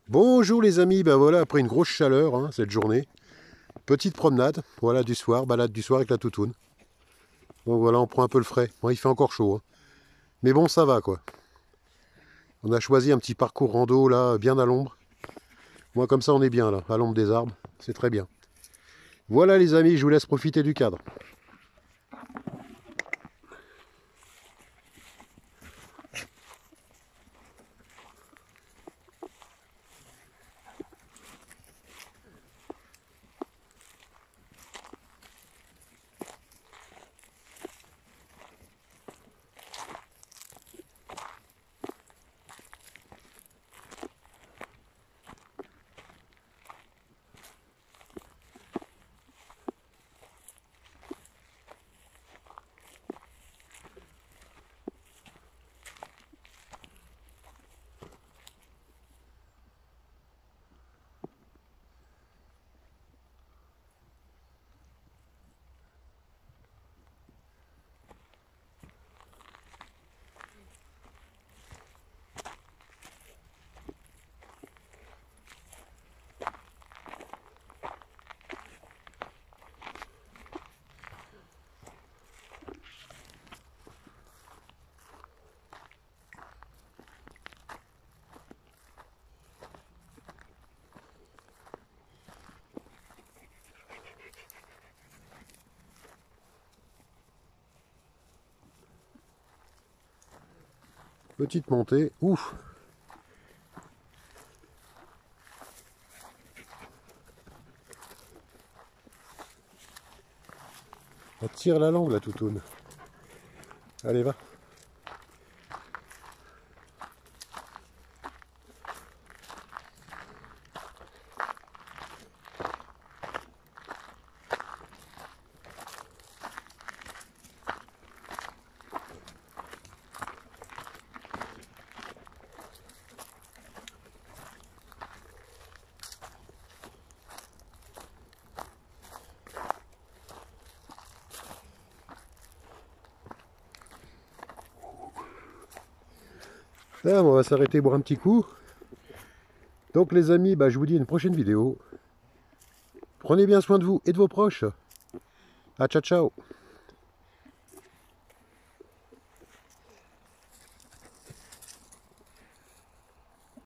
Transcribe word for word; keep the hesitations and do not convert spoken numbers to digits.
Bonjour les amis, ben voilà, après une grosse chaleur hein, cette journée, petite promenade, voilà du soir, balade du soir avec la toutoune. Donc voilà, on prend un peu le frais. Bon, il fait encore chaud, hein. Mais bon, ça va quoi. On a choisi un petit parcours rando là, bien à l'ombre. Moi comme ça on est bien là, à l'ombre des arbres, c'est très bien. Voilà les amis, je vous laisse profiter du cadre. Petite montée, ouf. Elle tire la langue la toutoune. Allez va. Là, on va s'arrêter boire un petit coup. Donc les amis, bah, je vous dis à une prochaine vidéo. Prenez bien soin de vous et de vos proches. Ah, ciao ciao.